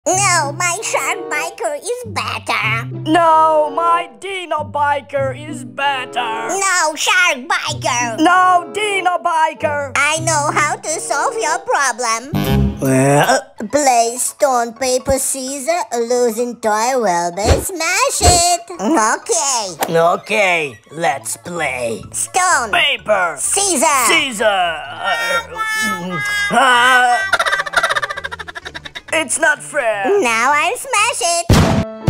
No, my shark biker is better. No, my Dino biker is better. No, shark biker. No, Dino biker. I know how to solve your problem. Play stone, paper, scissor. Losing toy will be smash it. Okay. Okay, let's play. Stone. Paper. Scissor. Caesar. It's not fair. Now I'll smash it.